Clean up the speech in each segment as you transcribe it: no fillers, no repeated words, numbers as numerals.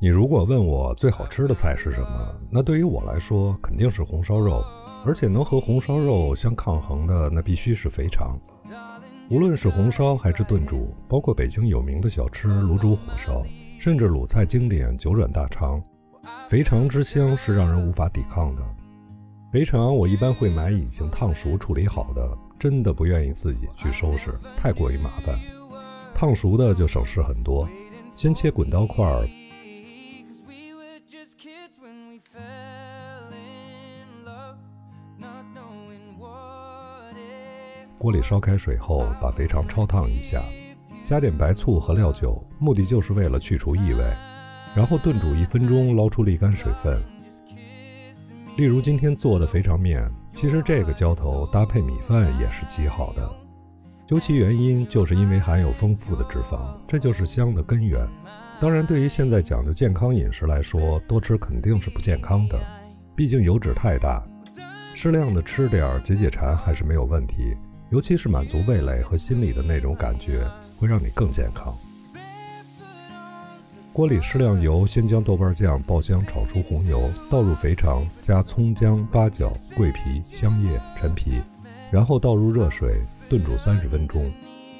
你如果问我最好吃的菜是什么，那对于我来说肯定是红烧肉，而且能和红烧肉相抗衡的那必须是肥肠。无论是红烧还是炖煮，包括北京有名的小吃卤煮火烧，甚至鲁菜经典九转大肠，肥肠之香是让人无法抵抗的。肥肠我一般会买已经烫熟处理好的，真的不愿意自己去收拾，太过于麻烦。烫熟的就省事很多，先切滚刀块，锅里烧开水后，把肥肠焯烫一下，加点白醋和料酒，目的就是为了去除异味，然后炖煮1分钟，捞出沥干水分。例如今天做的肥肠面，其实这个浇头搭配米饭也是极好的。究其原因，就是因为含有丰富的脂肪，这就是香的根源。当然，对于现在讲究健康饮食来说，多吃肯定是不健康的，毕竟油脂太大。适量的吃点解解馋还是没有问题，尤其是满足味蕾和心理的那种感觉，会让你更健康。锅里适量油，先将豆瓣酱爆香炒出红油，倒入肥肠，加葱姜、八角、桂皮、香叶、陈皮，然后倒入热水炖煮30分钟。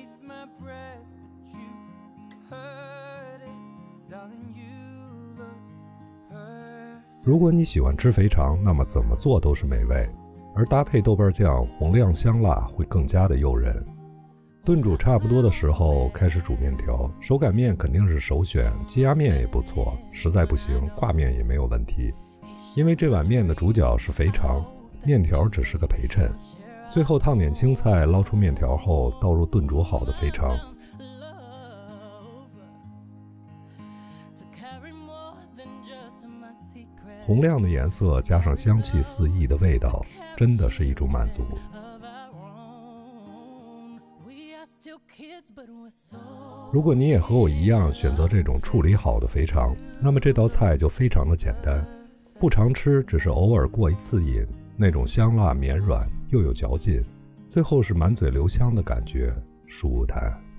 如果你喜欢吃肥肠，那么怎么做都是美味，而搭配豆瓣酱，红亮香辣会更加的诱人。炖煮差不多的时候，开始煮面条，手擀面肯定是首选，鸡鸭面也不错，实在不行挂面也没有问题。因为这碗面的主角是肥肠，面条只是个陪衬。最后烫点青菜，捞出面条后，倒入炖煮好的肥肠。红亮的颜色加上香气四溢的味道，真的是一种满足。如果你也和我一样选择这种处理好的肥肠，那么这道菜就非常的简单，不常吃，只是偶尔过一次瘾，那种香辣绵软又有嚼劲，最后是满嘴留香的感觉，舒坦。